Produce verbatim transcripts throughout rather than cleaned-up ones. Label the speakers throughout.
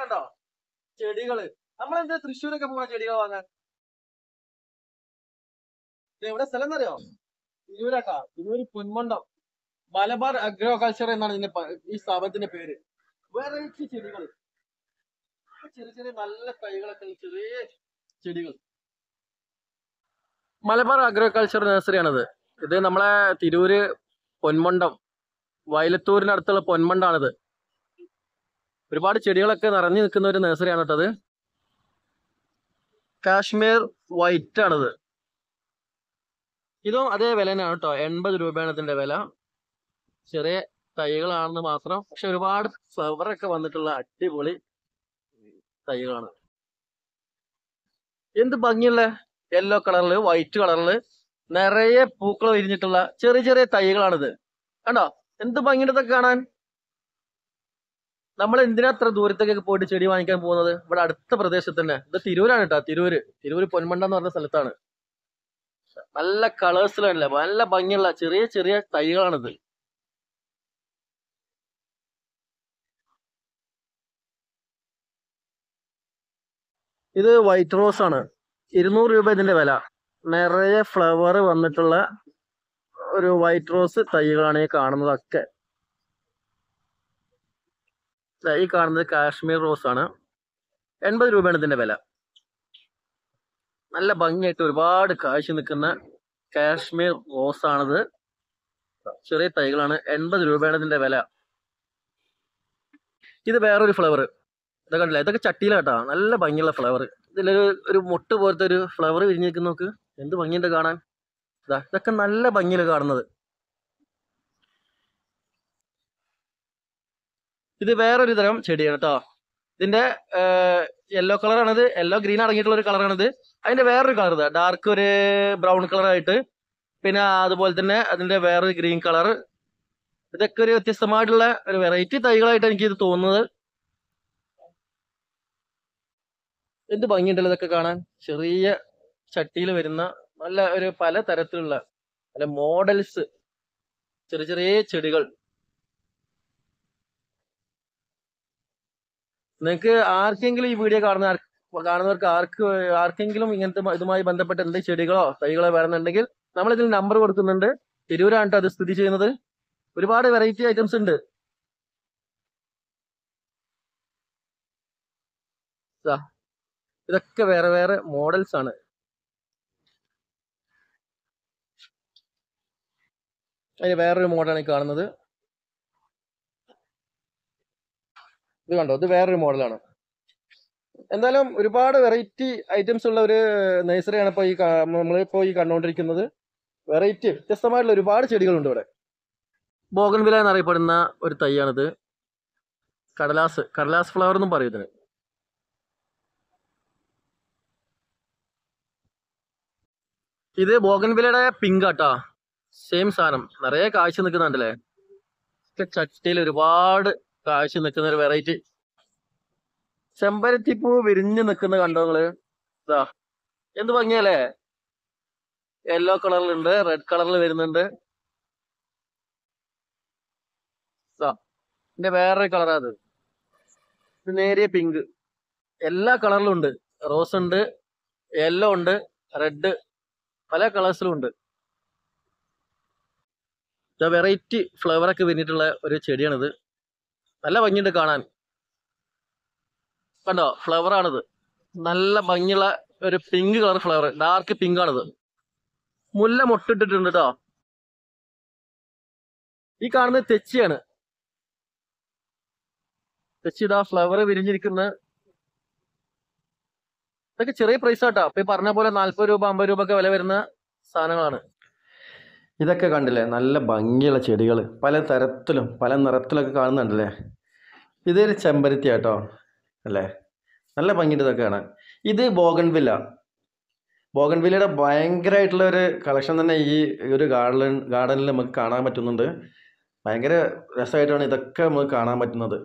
Speaker 1: കണ്ടോ ചെടികള്. നമ്മളെന്താ തൃശ്ശൂരൊക്കെ പോണ ചെടികൾ വാങ്ങാൻ? എവിടെ സ്ഥലം എന്നറിയോ? തിരൂരാട്ടാ. തിരൂര് പൊന്മണ്ടം മലബാർ അഗ്രോ കൾച്ചർ എന്നാണ് ഇതിന്റെ ഈ സ്ഥാപനത്തിന്റെ പേര്. വെറൈറ്റി ചെടികൾ, ചെറിയ ചെറിയ നല്ല തൈകളൊക്കെ, ചെറിയ ചെടികൾ. മലബാർ അഗ്രികൾച്ചർ നഴ്സറിയാണിത്. ഇത് നമ്മളെ തിരൂര് പൊന്മണ്ടം വയലത്തൂരിനടുത്തുള്ള പൊന്മണ്ടാണിത്. ഒരുപാട് ചെടികളൊക്കെ നിറഞ്ഞു നിൽക്കുന്ന ഒരു നഴ്സറിയാണ് കേട്ടത്. കാശ്മീർ വൈറ്റ് ആണിത്. ഇതും അതേ വില തന്നെയാണ് കേട്ടോ. എൺപത് രൂപയാണ് ഇതിന്റെ വില. ചെറിയ തൈകളാണെന്ന് മാത്രം, പക്ഷെ ഒരുപാട് ഫ്ലവറൊക്കെ വന്നിട്ടുള്ള അടിപൊളി തൈകളാണ്. എന്ത് ഭംഗിയുള്ള യെല്ലോ കളറില് വൈറ്റ് കളറില് നിറയെ പൂക്കൾ വിരിഞ്ഞിട്ടുള്ള ചെറിയ ചെറിയ തൈകളാണിത്. കണ്ടോ എന്ത് ഭംഗിയുണ്ടതൊക്കെ കാണാൻ. നമ്മൾ എന്തിനാ അത്ര ദൂരത്തേക്കൊക്കെ പോയിട്ട് ചെടി വാങ്ങിക്കാൻ പോകുന്നത്? ഇവിടെ അടുത്ത പ്രദേശത്ത് തന്നെ. ഇത് തിരൂരാണ് കേട്ടോ. തിരൂര് തിരൂര് പൊന്മണ്ട എന്ന് പറഞ്ഞ സ്ഥലത്താണ്. നല്ല കളേഴ്സിലല്ലേ, നല്ല ഭംഗിയുള്ള ചെറിയ ചെറിയ തൈകളാണിത്. ഇത് വൈറ്റ് റോസ് ആണ്. ഇരുന്നൂറ് രൂപ ഇതിന്റെ വില. നിറയെ ഫ്ലവർ വന്നിട്ടുള്ള ഒരു വൈറ്റ് റോസ് തൈകളാണ് ഈ കാണുന്നതൊക്കെ. ഈ കാണുന്നത് കാശ്മീർ റോസ് ആണ്. എൺപത് രൂപയാണ് ഇതിന്റെ വില. നല്ല ഭംഗിയായിട്ട് ഒരുപാട് കാഴ്ച നിൽക്കുന്ന കാശ്മീർ റോസ് ആണിത്. ചെറിയ തൈകളാണ്. എൺപത് രൂപയാണ് ഇതിന്റെ വില. ഇത് വേറൊരു ഫ്ലവർ. ഇതൊക്കെ കണ്ടില്ല, ഇതൊക്കെ ചട്ടിയിലാട്ടാ. നല്ല ഭംഗിയുള്ള ഫ്ലവർ. ഇതിലൊരു ഒരു മുട്ട് പോലത്തെ ഒരു ഫ്ലവർ വിരിഞ്ഞിരിക്കുന്ന നോക്ക്. എന്ത് ഭംഗിയുണ്ട് കാണാൻ. ഇതാ ഇതൊക്കെ നല്ല ഭംഗിയിൽ കാണുന്നത്. ഇത് വേറൊരു തരം ചെടിയാണ് കേട്ടോ. ഇതിന്റെ യെല്ലോ കളറാണിത്. യെല്ലോ ഗ്രീൻ അടങ്ങിയിട്ടുള്ള ഒരു കളറാണിത്. അതിന്റെ വേറൊരു കളർ ഇതാ, ഡാർക്ക് ഒരു ബ്രൗൺ കളറായിട്ട്, പിന്നെ അതുപോലെ തന്നെ അതിന്റെ വേറൊരു ഗ്രീൻ കളർ. ഇതൊക്കെ ഒരു വ്യത്യസ്തമായിട്ടുള്ള ഒരു വെറൈറ്റി തൈകളായിട്ട് എനിക്ക് ഇത് തോന്നുന്നത്. എന്ത് ഭംഗിയുണ്ടല്ലോ ഇതൊക്കെ കാണാൻ. ചെറിയ ചട്ടിയിൽ വരുന്ന നല്ല ഒരു പല തരത്തിലുള്ള നല്ല മോഡൽസ് ചെറിയ ചെറിയ ചെടികൾ. നിങ്ങൾക്ക് ആർക്കെങ്കിലും ഈ വീഡിയോ കാണുന്ന കാണുന്നവർക്ക് ആർക്ക് ആർക്കെങ്കിലും ഇങ്ങനത്തെ ഇതുമായി ബന്ധപ്പെട്ട എന്തെങ്കിലും ചെടികളോ തൈകളോ വേണമെന്നുണ്ടെങ്കിൽ നമ്മളിതിൽ നമ്പർ കൊടുക്കുന്നുണ്ട്. തിരൂരാണ് കേട്ടോ അത് സ്ഥിതി ചെയ്യുന്നത്. ഒരുപാട് വെറൈറ്റി ഐറ്റംസ് ഉണ്ട്. ഇതൊക്കെ വേറെ വേറെ മോഡൽസ് ആണ്. അതിന് വേറൊരു മോഡലാണ് ഈ കാണുന്നത്. ഇത് കണ്ടോ, ഇത് വേറൊരു മോഡലാണ്. എന്തായാലും ഒരുപാട് വെറൈറ്റി ഐറ്റംസ് ഉള്ള ഒരു നഴ്സറിയാണ് ഇപ്പോൾ ഈ നമ്മളിപ്പോൾ ഈ കണ്ടുകൊണ്ടിരിക്കുന്നത്. വെറൈറ്റി വ്യത്യസ്തമായിട്ടുള്ള ഒരുപാട് ചെടികളുണ്ട് ഇവിടെ. ബോഗൺവില്ല എന്നറിയപ്പെടുന്ന ഒരു തൈയാണിത്. കടലാസ് കടലാസ് ഫ്ലവർ എന്നും പറയും ഇതിന്. ഇത് ബോഗൺവില്ലയുടെ പിങ്ക് ആട്ടാ. സെയിം സാധനം. നിറയെ കാഴ്ച നിൽക്കുന്നുണ്ടല്ലേ. ചട്ടിയിൽ ഒരുപാട് കാഴ്ച നിൽക്കുന്ന ഒരു വെറൈറ്റി ചെമ്പരത്തിപ്പൂ വിരിഞ്ഞു നിൽക്കുന്ന കണ്ടോ നിങ്ങള്. ഇതാ എന്ത് ഭംഗിയല്ലേ. യെല്ലോ കളറിലുണ്ട്, റെഡ് കളറിൽ വരുന്നുണ്ട്. ഇതിന്റെ വേറൊരു കളറാ അത്. ഇത് നേരിയ പിങ്ക്. എല്ലാ കളറിലും ഉണ്ട്. റോസ് ഉണ്ട്, യെല്ലോ ഉണ്ട്, റെഡ്, പല കളേഴ്സിലും ഉണ്ട്. വെറൈറ്റി ഫ്ലവറൊക്കെ വിരിഞ്ഞിട്ടുള്ള ഒരു ചെടിയാണിത്. നല്ല ഭംഗിയുണ്ട് കാണാൻ. കണ്ടോ ഫ്ലവർ ആണിത്. നല്ല ഭംഗിയുള്ള ഒരു pink colour flower, dark pink ആണിത്. മുല്ല മൊട്ടിട്ടിട്ടുണ്ട് കേട്ടോ. ഈ കാണുന്നത് തെച്ചിയാണ്. തെച്ചി ഇതാ ഫ്ലവർ വിരിഞ്ഞിരിക്കുന്ന. ഇതൊക്കെ ചെറിയ പ്രൈസ് ആട്ടോ. അപ്പൊ ഈ പറഞ്ഞ പോലെ നാല്പത് രൂപ അമ്പത് രൂപ ഒക്കെ വില വരുന്ന സാധനങ്ങളാണ്. ഇതൊക്കെ കണ്ടില്ലേ, നല്ല ഭംഗിയുള്ള ചെടികൾ പല തരത്തിലും പല നിറത്തിലൊക്കെ കാണുന്നുണ്ടല്ലേ. ഇതൊരു ചെമ്പരത്തി ആട്ടോ അല്ലേ. നല്ല ഭംഗിയുണ്ട് ഇതൊക്കെ കാണാൻ. ഇത് ബോഗൺവില്ല. ബോഗൺവില്ലയുടെ ഭയങ്കരമായിട്ടുള്ള ഒരു കളക്ഷൻ തന്നെ ഈ ഒരു ഗാർഡൻ ഗാർഡനിൽ നമുക്ക് കാണാൻ പറ്റുന്നുണ്ട്. ഭയങ്കര രസമായിട്ടാണ് ഇതൊക്കെ നമുക്ക് കാണാൻ പറ്റുന്നത്.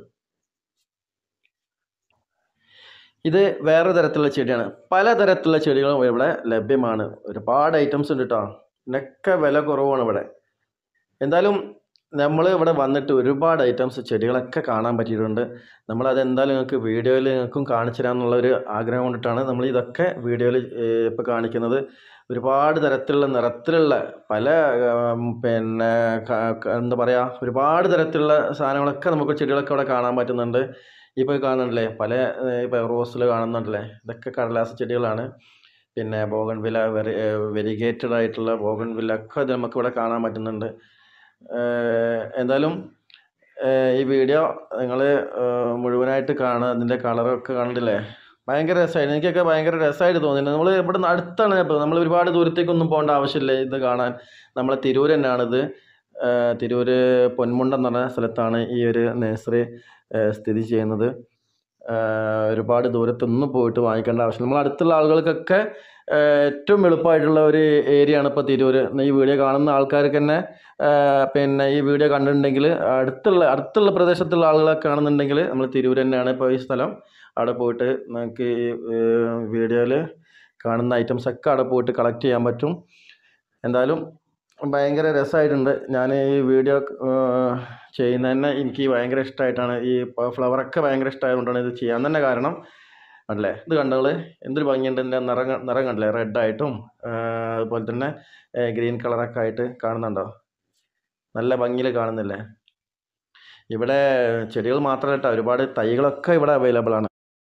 Speaker 1: ഇത് വേറെ തരത്തിലുള്ള ചെടിയാണ്. പല തരത്തിലുള്ള ചെടികളും ഇവിടെ ലഭ്യമാണ്. ഒരുപാട് ഐറ്റംസ് ഉണ്ട് കേട്ടോ. ഇതിനൊക്കെ വില കുറവാണ് ഇവിടെ. എന്തായാലും നമ്മൾ ഇവിടെ വന്നിട്ട് ഒരുപാട് ഐറ്റംസ് ചെടികളൊക്കെ കാണാൻ പറ്റിയിട്ടുണ്ട്. നമ്മളതെന്തായാലും നിങ്ങൾക്ക് വീഡിയോയിൽ നിങ്ങൾക്കും കാണിച്ചു തരാമെന്നുള്ളൊരു ആഗ്രഹം കൊണ്ടിട്ടാണ് നമ്മൾ ഇതൊക്കെ വീഡിയോയിൽ ഇപ്പോൾ കാണിക്കുന്നത്. ഒരുപാട് തരത്തിലുള്ള നിറത്തിലുള്ള പല പിന്നെ എന്താ പറയുക, ഒരുപാട് തരത്തിലുള്ള സാധനങ്ങളൊക്കെ നമുക്ക് ചെടികളൊക്കെ ഇവിടെ കാണാൻ പറ്റുന്നുണ്ട്. ഇപ്പോൾ കാണുന്നുണ്ടല്ലേ, പല ഇപ്പോൾ റോസിൽ കാണുന്നുണ്ടല്ലേ, ഇതൊക്കെ കടലാസ് ചെടികളാണ്. പിന്നെ ബോഗൺവില്ല, വെറി വെരിഗേറ്റഡ് ആയിട്ടുള്ള ബോഗൺവില്ല ഒക്കെ ഇത് നമുക്കിവിടെ കാണാൻ പറ്റുന്നുണ്ട്. എന്തായാലും ഈ വീഡിയോ നിങ്ങൾ മുഴുവനായിട്ട് കാണുക. അതിൻ്റെ കളറൊക്കെ കണ്ടില്ലേ, ഭയങ്കര രസമായിട്ട്, എനിക്കൊക്കെ ഭയങ്കര രസമായിട്ട് തോന്നിയിട്ടുണ്ട്. നമ്മൾ ഇവിടെ നിന്ന് അടുത്താണ്, ഇപ്പോൾ നമ്മൾ ഒരുപാട് ദൂരത്തേക്കൊന്നും പോകേണ്ട ആവശ്യമില്ല ഇത് കാണാൻ. നമ്മളെ തിരൂർ തന്നെയാണിത്. തിരൂർ പൊന്മുണ്ടം എന്ന് പറഞ്ഞ സ്ഥലത്താണ് ഈ ഒരു നഴ്സറി സ്ഥിതി ചെയ്യുന്നത്. ഒരുപാട് ദൂരത്തൊന്നും പോയിട്ട് വാങ്ങിക്കേണ്ട ആവശ്യമില്ല. നമ്മൾ അടുത്തുള്ള ആളുകൾക്കൊക്കെ ഏറ്റവും എളുപ്പമായിട്ടുള്ള ഒരു ഏരിയ ആണ് ഇപ്പോൾ തിരൂർ. ഈ വീഡിയോ കാണുന്ന ആൾക്കാർക്ക് തന്നെ പിന്നെ ഈ വീഡിയോ കണ്ടിട്ടുണ്ടെങ്കിൽ അടുത്തുള്ള അടുത്തുള്ള പ്രദേശത്തുള്ള ആളുകളൊക്കെ കാണുന്നുണ്ടെങ്കിൽ നമ്മൾ തിരൂർ തന്നെയാണ് ഇപ്പോൾ ഈ സ്ഥലം. അവിടെ പോയിട്ട് നമുക്ക് ഈ വീഡിയോയിൽ കാണുന്ന ഐറ്റംസ് ഒക്കെ അവിടെ പോയിട്ട് കളക്ട് ചെയ്യാൻ പറ്റും. എന്തായാലും ഭയങ്കര രസമായിട്ടുണ്ട്. ഞാൻ ഈ വീഡിയോ ചെയ്യുന്നത് തന്നെ എനിക്ക് ഭയങ്കര ഇഷ്ടമായിട്ടാണ്. ഈ ഫ്ലവറൊക്കെ ഭയങ്കര ഇഷ്ടമായതുകൊണ്ടാണ് ഇത് ചെയ്യാൻ തന്നെ കാരണം. അല്ലേ, ഇത് കണ്ടോൾ എന്തൊരു ഭംഗിയുണ്ട്. എൻ്റെ നിറം നിറം കണ്ടില്ലേ, റെഡായിട്ടും അതുപോലെ തന്നെ ഗ്രീൻ കളറൊക്കെ ആയിട്ട് കാണുന്നുണ്ടോ, നല്ല ഭംഗിയിൽ കാണുന്നില്ലേ. ഇവിടെ ചെടികൾ മാത്രമല്ല കേട്ടോ, ഒരുപാട് തൈകളൊക്കെ ഇവിടെ അവൈലബിൾ ആണ്.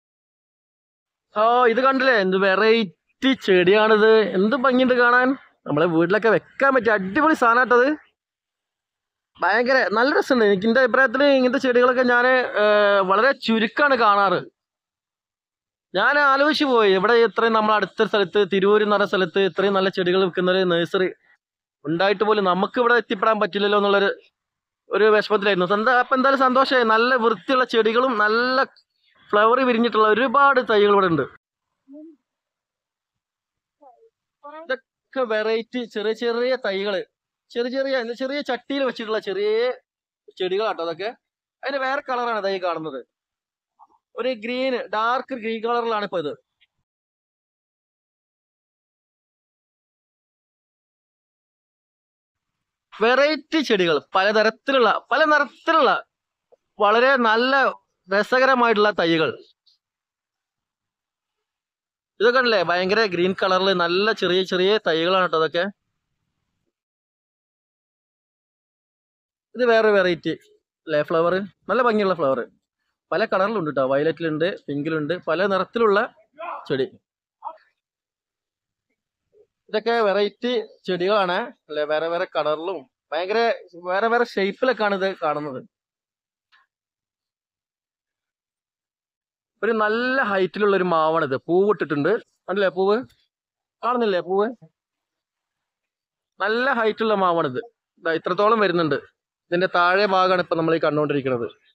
Speaker 1: ഓ ഇത് കണ്ടില്ലേ, എന്ത് വെറൈറ്റി ചെടിയാണിത്, എന്ത് ഭംഗിയുണ്ട് കാണാൻ. നമ്മളെ വീട്ടിലൊക്കെ വെക്കാൻ പറ്റിയ അടിപൊളി സാധനം കേട്ടത്. ഭയങ്കര നല്ല രസമുണ്ട്. എനിക്ക് എൻ്റെ അഭിപ്രായത്തിൽ ഇങ്ങനത്തെ ചെടികളൊക്കെ ഞാൻ വളരെ ചുരുക്കമാണ് കാണാറ്. ഞാൻ ആലോചിച്ച് പോയി, ഇവിടെ ഇത്രയും നമ്മൾ അടുത്ത സ്ഥലത്ത് തിരൂർ എന്ന് പറഞ്ഞ സ്ഥലത്ത് ഇത്രയും നല്ല ചെടികൾ വിൽക്കുന്ന ഒരു നഴ്സറി ഉണ്ടായിട്ട് പോലും നമുക്ക് ഇവിടെ എത്തിപ്പെടാൻ പറ്റില്ലല്ലോ എന്നുള്ളൊരു ഒരു വിഷമത്തിലായിരുന്നു. എന്താ അപ്പം എന്തായാലും സന്തോഷമായി. നല്ല വൃത്തിയുള്ള ചെടികളും നല്ല ഫ്ലവർ വിരിഞ്ഞിട്ടുള്ള ഒരുപാട് തൈകൾ ഇവിടെ ഉണ്ട്. ഇതൊക്കെ വെറൈറ്റി ചെറിയ ചെറിയ തൈകള്, ചെറിയ ചെറിയ ചെറിയ ചട്ടിയിൽ വെച്ചിട്ടുള്ള ചെറിയ ചെടികളാട്ടോ അതൊക്കെ. അതിന് വേറെ കളറാണ് തൈ കാണുന്നത്, ഒരു ഗ്രീൻ ഡാർക്ക് ഗ്രീൻ കളറിലാണ് ഇപ്പൊ ഇത്. വെറൈറ്റി ചെടികൾ, പലതരത്തിലുള്ള പല നിറത്തിലുള്ള വളരെ നല്ല രസകരമായിട്ടുള്ള തൈകൾ. ഇതൊക്കെ ഉണ്ടല്ലേ, ഭയങ്കര ഗ്രീൻ കളറിൽ നല്ല ചെറിയ ചെറിയ തൈകളാണ് കേട്ടോ അതൊക്കെ. ഇത് വേറെ വെറൈറ്റി അല്ലേ ഫ്ലവർ, നല്ല ഭംഗിയുള്ള ഫ്ലവർ. പല കളറിലുണ്ട് കേട്ടോ, വയലറ്റിലുണ്ട്, പിങ്കിലുണ്ട്, പല നിറത്തിലുള്ള ചെടി. ഇതൊക്കെ വെറൈറ്റി ചെടികളാണ് അല്ലെ, വേറെ വേറെ കളറിലും ഭയങ്കര വേറെ വേറെ ഷേപ്പിലൊക്കെയാണ് ഇത് കാണുന്നത്. ഒരു നല്ല ഹൈറ്റിലുള്ള ഒരു മാവാണിത്. പൂവ് ഇട്ടിട്ടുണ്ട് അല്ലേ, പൂവ് കാണുന്നില്ലേ, പൂവ് നല്ല ഹൈറ്റുള്ള മാവാണിത്. ഇത്രത്തോളം വരുന്നുണ്ട്. ഇതിന്റെ താഴെ ഭാഗമാണ് ഇപ്പൊ നമ്മൾ ഈ കണ്ടുകൊണ്ടിരിക്കുന്നത്.